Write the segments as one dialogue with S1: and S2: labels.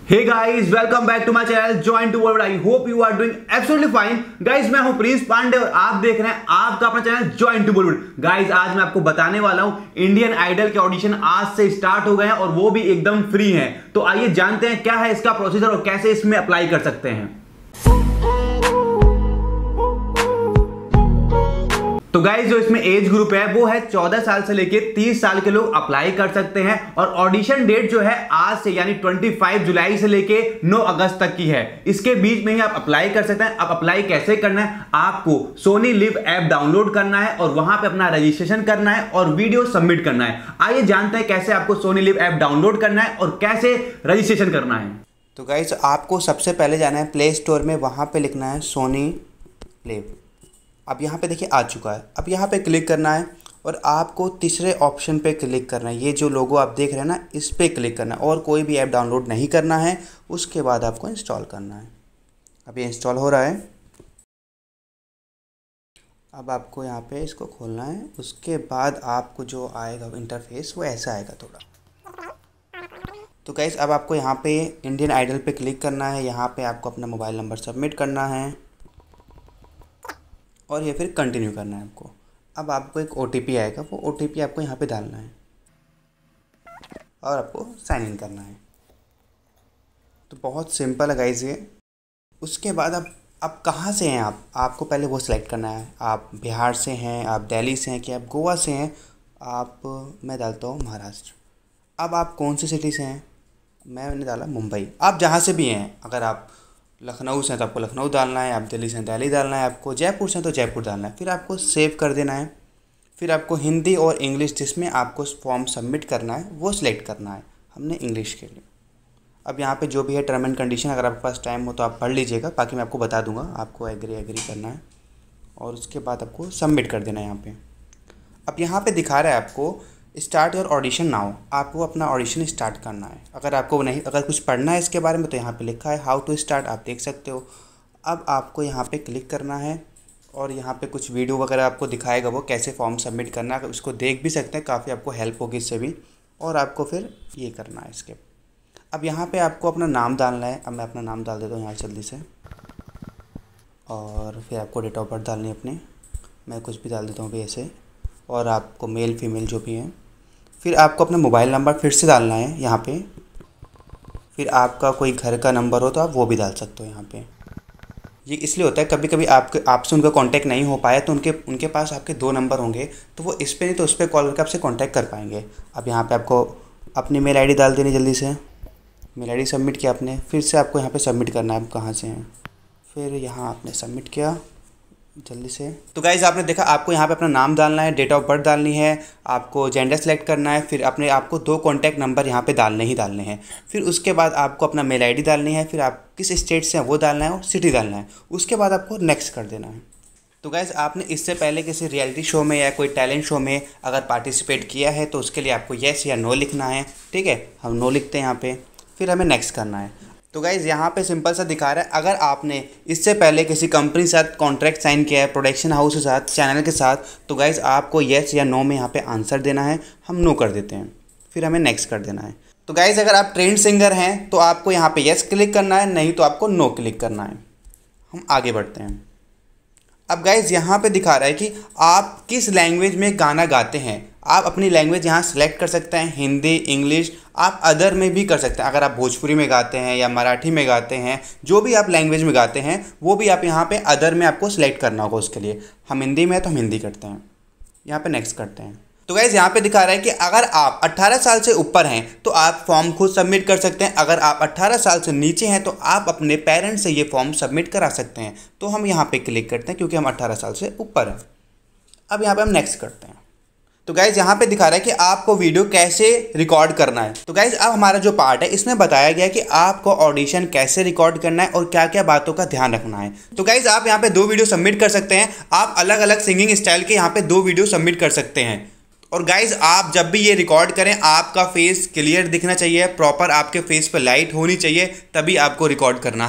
S1: Hey guys, welcome back to my channel join to world. I hope you are doing absolutely fine. Guys, मैं हूं Prince Pandey और आप देख रहे हैं आपका अपना channel join to world. Guys, आज मैं आपको बताने वाला हूं इंडियन आइडल के ऑडिशन आज से स्टार्ट हो गए हैं और वो भी एकदम फ्री हैं। तो आइए जानते हैं क्या है इसका प्रोसीजर और कैसे इसमें अप्लाई कर सकते हैं। तो गाइस, जो इसमें एज ग्रुप है वो है 14 साल से लेके 30 साल के लोग अप्लाई कर सकते हैं और ऑडिशन डेट जो है आज से यानी 25 जुलाई से लेके 9 अगस्त तक की है। इसके बीच में ही आप अप्लाई कर सकते हैं। अब अप्लाई कैसे करना है, आपको सोनी लिव ऐप डाउनलोड करना है और वहां पे अपना रजिस्ट्रेशन करना है और वीडियो सबमिट करना है। आइए जानते हैं कैसे आपको सोनी लिव ऐप डाउनलोड करना है और कैसे रजिस्ट्रेशन करना है।
S2: तो गाइस, आपको सबसे पहले जाना है प्ले स्टोर में, वहाँ पे लिखना है सोनी लिव। अब यहाँ पे देखिए आ चुका है। अब यहाँ पे क्लिक करना है और आपको तीसरे ऑप्शन पे क्लिक करना है। ये जो लोगो आप देख रहे हैं ना, इस पे क्लिक करना है और कोई भी ऐप डाउनलोड नहीं करना है। उसके बाद आपको इंस्टॉल करना है। अब ये इंस्टॉल हो रहा है। अब आपको यहाँ पे इसको खोलना है। उसके बाद आपको जो आएगा इंटरफेस वो ऐसा आएगा थोड़ा। तो गाइस, अब आपको यहाँ पे इंडियन आइडल पे क्लिक करना है। यहाँ पे आपको अपना मोबाइल नंबर सबमिट करना है और ये फिर कंटिन्यू करना है आपको। अब आपको एक OTP आएगा, वो OTP आपको यहाँ पे डालना है और आपको साइन इन करना है। तो बहुत सिंपल है गाइस ये। उसके बाद अब कहाँ से हैं आपको पहले वो सिलेक्ट करना है। आप बिहार से हैं, आप दिल्ली से हैं, कि आप गोवा से हैं। मैं डालता हूँ महाराष्ट्र। अब आप कौन सी सिटी से हैं, मैंने डाला मुंबई। आप जहाँ से भी हैं, अगर आप लखनऊ से हैं तो आपको लखनऊ डालना है, आप दिल्ली से हैं दिल्ली डालना है, आपको जयपुर से हैं तो जयपुर डालना है। फिर आपको सेव कर देना है। फिर आपको हिंदी और इंग्लिश जिसमें आपको फॉर्म सबमिट करना है वो सिलेक्ट करना है। हमने इंग्लिश के लिए। अब यहाँ पे जो भी है टर्म एंड कंडीशन, अगर आपके पास टाइम हो तो आप पढ़ लीजिएगा, बाकी मैं आपको बता दूंगा। आपको एग्री करना है और उसके बाद आपको सबमिट कर देना है यहाँ पर। अब यहाँ पर दिखा रहा है आपको स्टार्ट योर ऑडिशन नाउ। आपको अपना ऑडिशन स्टार्ट करना है। अगर कुछ पढ़ना है इसके बारे में तो यहाँ पे लिखा है हाउ टू स्टार्ट, आप देख सकते हो। अब आपको यहाँ पे क्लिक करना है और यहाँ पे कुछ वीडियो वगैरह आपको दिखाएगा वो कैसे फॉर्म सबमिट करना है। उसको देख भी सकते हैं, काफ़ी आपको हेल्प होगी इससे भी। और आपको फिर ये करना है इसके। अब यहाँ पर आपको अपना नाम डालना है। अब मैं अपना नाम डाल देता हूँ यहाँ जल्दी से। और फिर आपको डेट ऑफ बर्थ डालनी है अपने। मैं कुछ भी डाल देता हूँ अभी ऐसे। और आपको मेल फीमेल जो भी हैं। फिर आपको अपना मोबाइल नंबर फिर से डालना है यहाँ पे। फिर आपका कोई घर का नंबर हो तो आप वो भी डाल सकते हो यहाँ पे। ये इसलिए होता है कभी कभी आपसे उनका कांटेक्ट नहीं हो पाया तो उनके पास आपके 2 नंबर होंगे, तो वो इस पे नहीं तो उस पर कॉल करके आपसे कांटेक्ट कर पाएंगे। अब यहाँ पे आपको अपनी मेल ID डाल देनी जल्दी से। मेल ID सबमिट किया आपने। फिर से आपको यहाँ पर सबमिट करना है, आप कहाँ से हैं। फिर यहाँ आपने सबमिट किया जल्दी से। तो गाइज़, आपने देखा आपको यहाँ पे अपना नाम डालना है, डेट ऑफ बर्थ डालनी है, आपको जेंडर सेलेक्ट करना है। फिर आपको 2 कॉन्टैक्ट नंबर यहाँ पे डालने ही डालने हैं। फिर उसके बाद आपको अपना मेल ID डालनी है। फिर आप किस स्टेट से हैं वो डालना है और सिटी डालना है। उसके बाद आपको नेक्स्ट कर देना है। तो गाइज़, आपने इससे पहले किसी रियलिटी शो में या कोई टैलेंट शो में अगर पार्टिसिपेट किया है तो उसके लिए आपको येस या नो लिखना है। ठीक है, हम नो लिखते हैं यहाँ पर। फिर हमें नेक्स्ट करना है। तो गाइज़, यहाँ पे सिंपल सा दिखा रहा है अगर आपने इससे पहले किसी कंपनी के साथ कॉन्ट्रैक्ट साइन किया है, प्रोडक्शन हाउस के साथ, चैनल के साथ, तो गाइज़ आपको येस या नो में यहाँ पे आंसर देना है। हम नो कर देते हैं। फिर हमें नेक्स्ट कर देना है। तो गाइज़, अगर आप ट्रेंड सिंगर हैं तो आपको यहाँ पे येस क्लिक करना है, नहीं तो आपको नो क्लिक करना है। हम आगे बढ़ते हैं। अब गाइज़, यहाँ पे दिखा रहा है कि आप किस लैंग्वेज में गाना गाते हैं। आप अपनी लैंग्वेज यहाँ सेलेक्ट कर सकते हैं, हिंदी, इंग्लिश। आप अदर में भी कर सकते हैं। अगर आप भोजपुरी में गाते हैं या मराठी में गाते हैं, जो भी आप लैंग्वेज में गाते हैं वो भी आप यहाँ पे अदर में आपको सेलेक्ट करना होगा। उसके लिए हम हिंदी में है तो हम हिंदी करते हैं। यहाँ पे नेक्स्ट करते हैं। तो गाइज़, यहाँ पे दिखा रहा है कि अगर आप 18 साल से ऊपर हैं तो आप फॉर्म खुद सबमिट कर सकते हैं। अगर आप 18 साल से नीचे हैं तो आप अपने पेरेंट्स से ये फॉर्म सबमिट करा सकते हैं। तो हम यहाँ पे क्लिक करते हैं क्योंकि हम 18 साल से ऊपर हैं। अब यहाँ पे हम नेक्स्ट करते हैं। तो गाइज़, यहाँ पे दिखा रहा है कि आपको वीडियो कैसे रिकॉर्ड करना है। तो गाइज़, अब हमारा जो पार्ट है इसमें बताया गया है कि आपको ऑडिशन कैसे रिकॉर्ड करना है और क्या क्या बातों का ध्यान रखना है। तो गाइज़, आप यहाँ पे 2 वीडियो सबमिट कर सकते हैं। आप अलग अलग सिंगिंग स्टाइल के यहाँ पे 2 वीडियो सबमिट कर सकते हैं। और गाइज़, आप जब भी ये रिकॉर्ड करें आपका फेस क्लियर दिखना चाहिए, प्रॉपर आपके फेस पर लाइट होनी चाहिए, तभी आपको रिकॉर्ड करना है।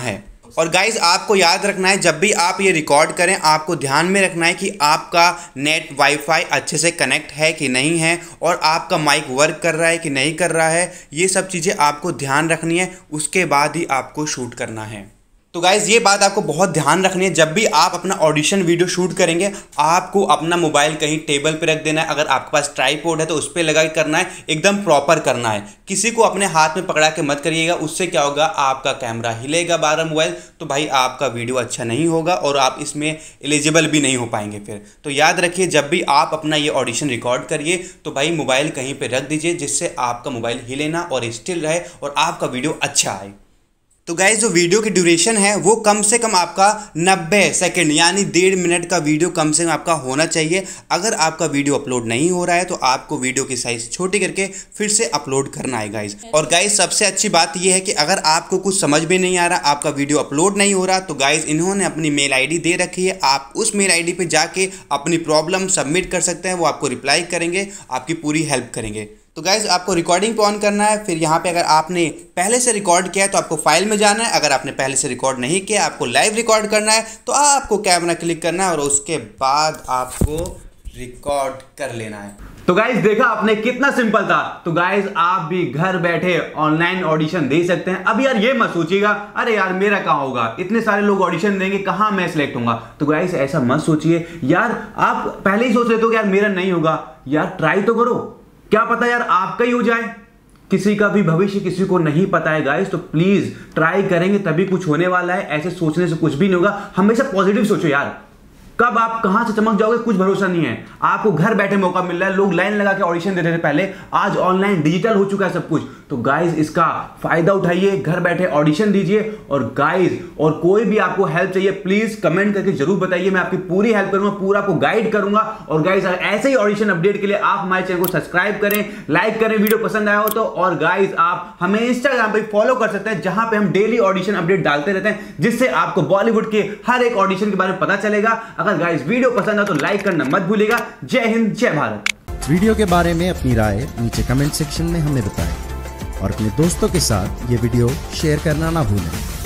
S2: और गाइज आपको याद रखना है, जब भी आप ये रिकॉर्ड करें आपको ध्यान में रखना है कि आपका नेट वाईफाई अच्छे से कनेक्ट है कि नहीं है, और आपका माइक वर्क कर रहा है कि नहीं कर रहा है। ये सब चीज़ें आपको ध्यान रखनी है, उसके बाद ही आपको शूट करना है। तो गाइज़ ये बात आपको बहुत ध्यान रखनी है, जब भी आप अपना ऑडिशन वीडियो शूट करेंगे आपको अपना मोबाइल कहीं टेबल पे रख देना है। अगर आपके पास ट्राइपॉड है तो उस पर लगा के करना है, एकदम प्रॉपर करना है। किसी को अपने हाथ में पकड़ा के मत करिएगा, उससे क्या होगा आपका कैमरा हिलेगा बार मोबाइल, तो भाई आपका वीडियो अच्छा नहीं होगा और आप इसमें एलिजिबल भी नहीं हो पाएंगे फिर। तो याद रखिए, जब भी आप अपना ये ऑडिशन रिकॉर्ड करिए तो भाई मोबाइल कहीं पर रख दीजिए, जिससे आपका मोबाइल हिले ना और स्टिल रहे और आपका वीडियो अच्छा आए। तो गाइज जो वीडियो की ड्यूरेशन है वो कम से कम आपका 90 सेकंड यानी 1.5 मिनट का वीडियो कम से कम आपका होना चाहिए। अगर आपका वीडियो अपलोड नहीं हो रहा है तो आपको वीडियो की साइज छोटी करके फिर से अपलोड करना है गाइज। और गाइज सबसे अच्छी बात ये है कि अगर आपको कुछ समझ में नहीं आ रहा, आपका वीडियो अपलोड नहीं हो रहा, तो गाइज इन्होंने अपनी मेल ID दे रखी है, आप उस मेल ID पे जाके अपनी प्रॉब्लम सबमिट कर सकते हैं। वो आपको रिप्लाई करेंगे, आपकी पूरी हेल्प करेंगे। तो गाइज आपको रिकॉर्डिंग पे ऑन करना है, फिर यहाँ पे अगर आपने पहले से रिकॉर्ड किया है तो आपको फाइल में जाना है। अगर आपने पहले से रिकॉर्ड नहीं किया, आपको लाइव रिकॉर्ड करना है, तो आपको कैमरा क्लिक करना है और उसके बाद आपको रिकॉर्ड कर लेना है।
S1: तो गाइज देखा आपने कितना सिंपल था। तो गाइज आप भी घर बैठे ऑनलाइन ऑडिशन दे सकते हैं। अब यार ये मत सोचिएगा अरे यार मेरा कहाँ होगा, इतने सारे लोग ऑडिशन देंगे, कहाँ मैं सिलेक्ट होऊंगा। तो गाइज ऐसा मत सोचिए यार, आप पहले ही सोच लेते हो कि यार मेरा नहीं होगा। यार ट्राई तो करो, क्या पता यार आपका ही हो जाए। किसी का भी भविष्य किसी को नहीं पता है गाइस, तो प्लीज ट्राई करेंगे तभी कुछ होने वाला है। ऐसे सोचने से कुछ भी नहीं होगा। हमेशा पॉजिटिव सोचो यार, कब आप कहां से चमक जाओगे कुछ भरोसा नहीं है। आपको घर बैठे मौका मिल रहा है, लोग लाइन लगा के ऑडिशन देते थे पहले, आज ऑनलाइन डिजिटल हो चुका है सब कुछ। तो गाइज इसका फायदा उठाइए, घर बैठे ऑडिशन दीजिए। और गाइज और कोई भी आपको हेल्प चाहिए प्लीज कमेंट करके जरूर बताइए, मैं आपकी पूरी हेल्प करूंगा, पूरा आपको गाइड करूंगा। और गाइज ऐसे ही ऑडिशन अपडेट के लिए आप हमारे चैनल को सब्सक्राइब करें, लाइक करें वीडियो पसंद आया हो तो। और गाइज आप हमें इंस्टाग्राम पे फॉलो कर सकते हैं, जहां पे हम डेली ऑडिशन अपडेट डालते रहते हैं, जिससे आपको बॉलीवुड के हर एक ऑडिशन के बारे में पता चलेगा। अगर गाइज वीडियो पसंद आए तो लाइक करना मत भूलिएगा। जय हिंद, जय भारत।
S3: वीडियो के बारे में अपनी राय नीचे कमेंट सेक्शन में हमें बताएं और अपने दोस्तों के साथ ये वीडियो शेयर करना ना भूलें।